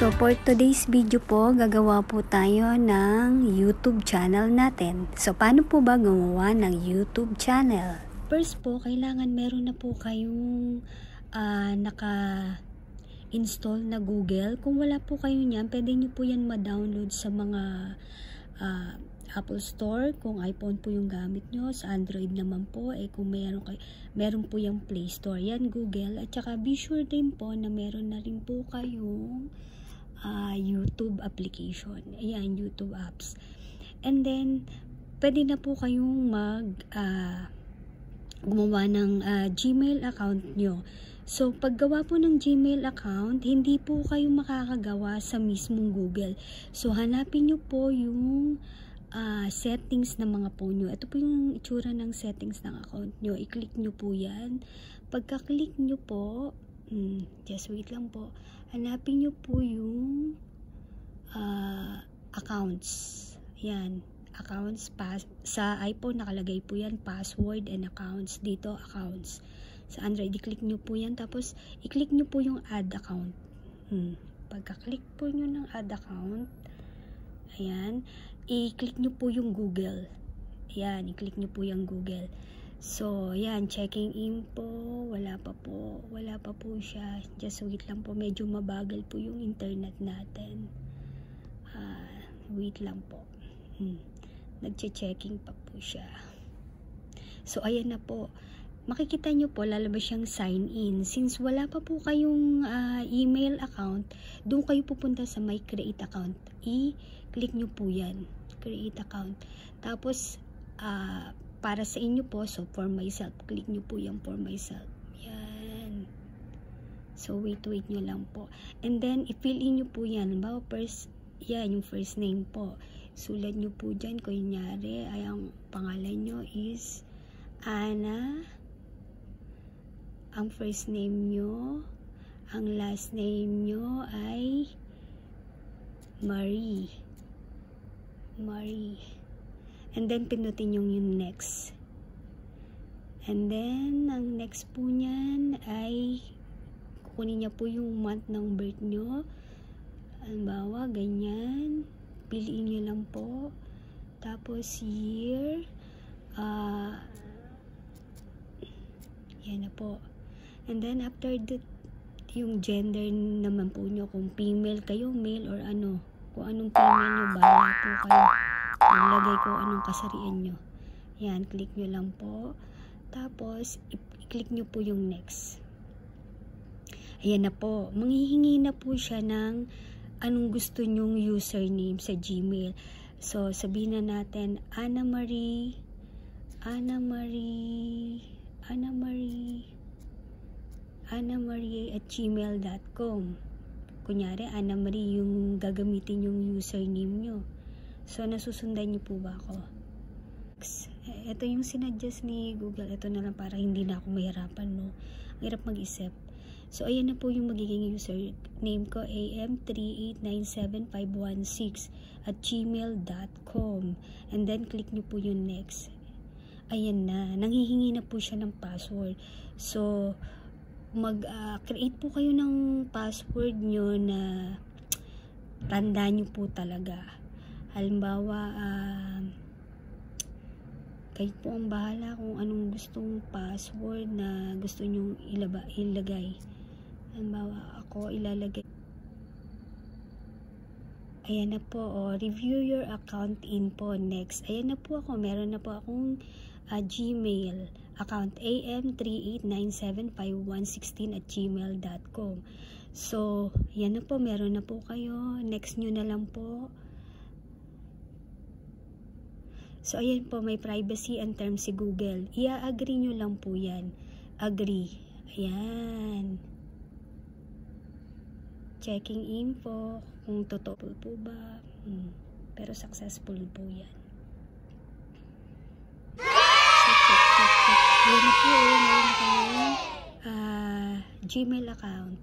So for today's video po, gagawa po tayo ng YouTube channel natin. So paano po ba gumawa ng YouTube channel? First po, kailangan meron na po kayong naka-install na Google. Kung wala po kayo niyan, pwede nyo po yan ma-download sa mga Apple Store. Kung iPhone po yung gamit nyo, sa Android naman po, kung meron po yung Play Store, yan Google. At saka be sure din po na meron na rin po kayong YouTube application. Ayan, YouTube apps. And then, pwede na po kayong gumawa ng Gmail account nyo. So, paggawa po ng Gmail account, hindi po kayo makakagawa sa mismong Google. So, hanapin nyo po yung settings ng mga phone nyo. Ito po yung itsura ng settings ng account nyo. I-click nyo po yan. Pagka-click nyo po, just wait lang po. Hanapin nyo po yung accounts. Yan. Accounts. Sa iPhone nakalagay po yan. Password and accounts. Dito, accounts. Sa Android, i-click nyo po yan. Tapos, i-click nyo po yung add account. Pagka-click po nyo ng add account, ayan, i-click nyo po yung Google. Ayan, i-click nyo po yung Google. So, yan, checking in po, wala pa po siya. Just wait lang po, medyo mabagal po yung internet natin. Wait lang po. Nagche-checking pa po siya. So, ayan na po. Makikita nyo po, lalabas siyang sign in. Since wala pa po kayong email account, doon kayo pupunta sa my create account. I-click nyo po yan. Create account. Tapos, para sa inyo po, so for myself, click nyo po yung for myself. Yan. So, wait nyo lang po. And then, i-fill in nyo po yan. Bawa, yan, yung first name po. Sulat nyo po dyan. Kunyari, ay ang pangalan nyo is Ana. Ang first name nyo, ang last name nyo ay Marie. And then, pinutin yung next. And then, ang next po niyan ay kukunin niya po yung month ng birth nyo. Halimbawa, ganyan. Piliin nyo lang po. Tapos, year. Yan na po. And then, after that, yung gender naman po nyo. Kung female kayo, male, or ano. Kung anong female nyo, bahala po kayo. Maglagay ko anong kasarian nyo. Yan, click nyo lang po. Tapos, i-click nyo po yung next. Ayan na po. Manghihingi na po siya ng anong gusto nyong username sa Gmail. So, sabihin na natin, Ana Marie at gmail.com. Kunyari, Ana Marie yung gagamitin yung username nyo. So, nasusundan niyo po ba ako? Ito yung sinadjust ni Google. Ito na lang para hindi na ako mahirapan, no? Ang hirap mag-isip. So, ayan na po yung magiging username ko. am3897516 at gmail.com. And then, click nyo po yung next. Ayan na. Nanghihingi na po siya ng password. So, mag-create po kayo ng password nyo na tandaan nyo po talaga. Halimbawa, kayo po ang bahala kung anong gustong password na gusto nyong ilagay. Halimbawa, ako ilalagay. Ayan na po, review your account info. Next. Ayan na po ako. Meron na po akong Gmail account, am3897516 at gmail.com. So, yan na po. Meron na po kayo. Next nyo na lang po. So, ayan po, may privacy and terms si Google. I-agree nyo lang po yan. Agree. Ayan. Checking info. Kung totoo po ba. Pero successful po yan. Ayan na po. Meron kayong Gmail account.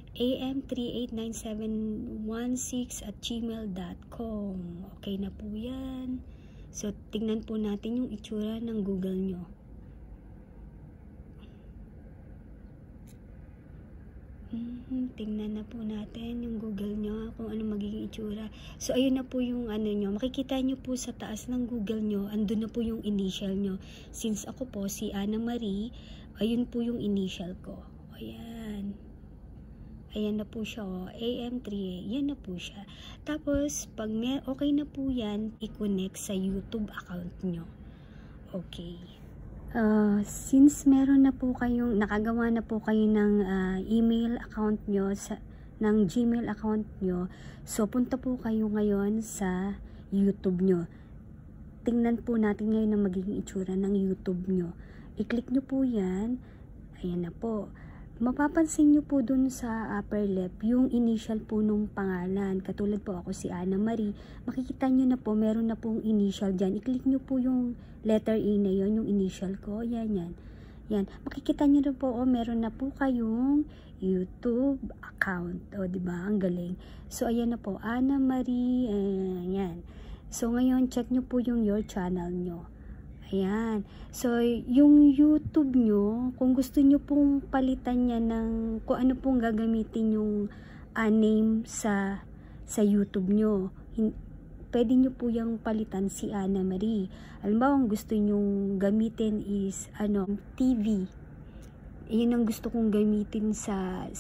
am3897516 at gmail.com. Okay na po yan. So, tingnan po natin yung itsura ng Google nyo. Tingnan na po natin yung Google nyo kung ano magiging itsura. So ayun na po yung ano nyo, makikita nyo po sa taas ng Google nyo, andun na po yung initial nyo. Since ako po si Ana Marie, ayun po yung initial ko. Ayan. Ayan na po siya, oh. AM3A. Yan na po siya. Tapos, pag okay na po yan, i-connect sa YouTube account nyo. Okay. Since meron na po kayong, nakagawa na po kayo ng email account nyo, ng Gmail account nyo, so punta po kayo ngayon sa YouTube nyo. Tingnan po natin ngayon ang magiging itsura ng YouTube nyo. I-click nyo po yan. Ayan na po. Mapapansin nyo po dun sa upper left, yung initial po nung pangalan. Katulad po ako si Ana Marie. Makikita nyo na po, meron na pong initial dyan. I-click nyo po yung letter A na yon, yung initial ko. Yan, yan. Yan. Makikita nyo na po, meron na po kayong YouTube account. O, diba? Ang galing. So, ayan na po. Ana Marie. Yan. So, ngayon, check nyo po yung your channel nyo. Ayan. So, yung YouTube nyo, kung gusto nyo pong palitan niya ng kung ano pong gagamitin yung name sa YouTube nyo, pwede nyo po yung palitan si Ana Marie. Alam ba, ang gusto nyong gamitin is, TV. Yun ang gusto kong gamitin sa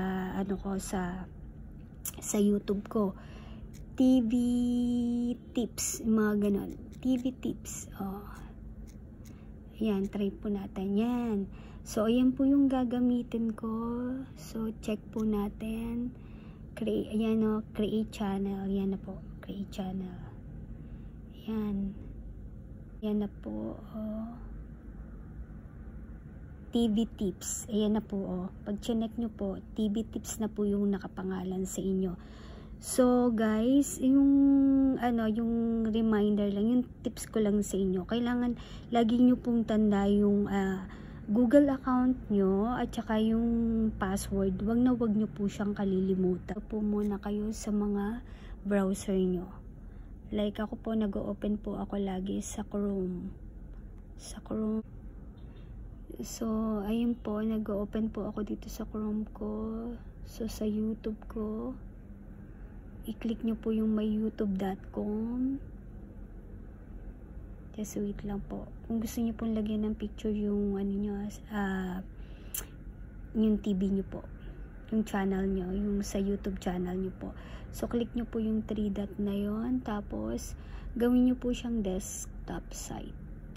YouTube ko. TV tips, mga ganon. TV tips. Yan, try po natin yan. So, ayan po yung gagamitin ko. So, check po natin. Create channel. Yan na po. Create channel. Yan. Yan na po. TV tips. Ayan na po. Pag chinek nyo po, TV tips na po yung nakapangalan sa inyo. So guys, yung reminder lang, yung tips ko lang sa inyo. Kailangan lagi nyo pong tanda yung Google account nyo at saka yung password. Wag nyo po siyang kalilimutan. Po muna kayo sa mga browser nyo. Like ako po, nag-open po ako lagi sa Chrome. So, ayun po, nag-open po ako dito sa Chrome ko. So, sa YouTube ko, i-click nyo po yung myyoutube.com. Just wait lang po. Kung gusto nyo pong lagyan ng picture yung yung TV nyo po. Yung channel nyo, yung sa YouTube channel nyo po. So, click nyo po yung 3 dot na yon. Tapos, gawin nyo po siyang desktop site.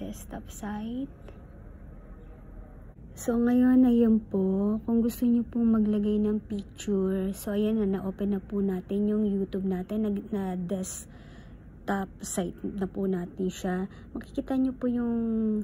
So, ngayon, ayan po, kung gusto nyo pong maglagay ng picture, so, ayan na-open na po natin yung YouTube natin, na desktop site na po natin siya. Makikita nyo po yung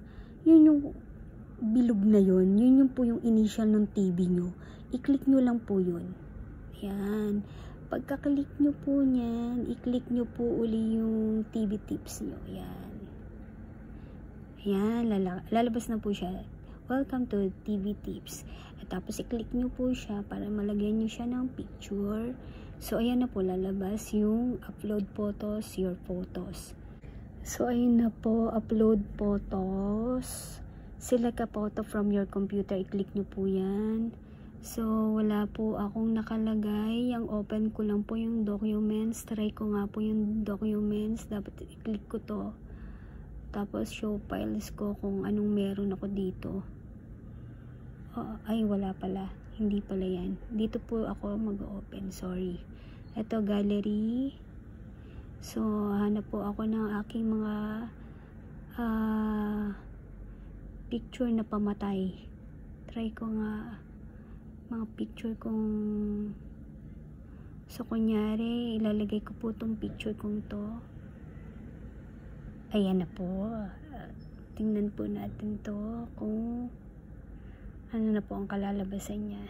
bilog na yun po yung initial ng TV nyo. I-click nyo lang po yun. Ayan. Pagka-click nyo po nyan, i-click nyo po uli yung TV tips nyo. Ayan. Ayan, lalabas na po siya. Welcome to TV Tips. At tapos i-click nyo po siya para malagyan nyo siya ng picture. So, ayan na po, lalabas yung upload photos, your photos. So, ayun na po, upload photos. Select a photo from your computer. I-click nyo po yan. So, wala po akong nakalagay. Ang open ko lang po yung documents. Try ko nga po yung documents. Dapat i-click ko to. Tapos, show files ko kung anong meron ako dito. Ay, wala pala. Hindi pala yan. Dito po ako mag-open. Sorry. Ito, gallery. So, hanap po ako ng aking mga picture na pamatay. Try ko nga mga picture kong so, kunyari, ilalagay ko po itong picture kong to. Ayan na po. Tingnan po natin to kung ano na po ang kalalabasan niya.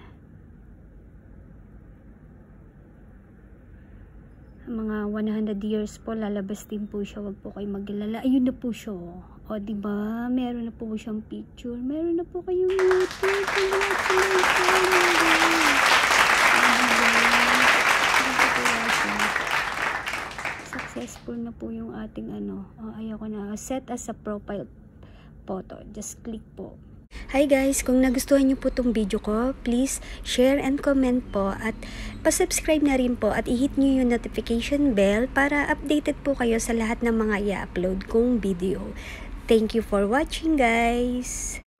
Mga 100 years po, lalabas din po siya. Wag po kayo mag-alala. Ayun na po siya. O, diba? Meron na po siyang picture. Meron na po kayong YouTube. Successful na po yung ating ayaw ko na. Set as a profile photo. Just click po. Hi guys, kung nagustuhan niyo po itong video ko, please share and comment po at pasubscribe na rin po at i-hit niyo yung notification bell para updated po kayo sa lahat ng mga i-upload kong video. Thank you for watching guys!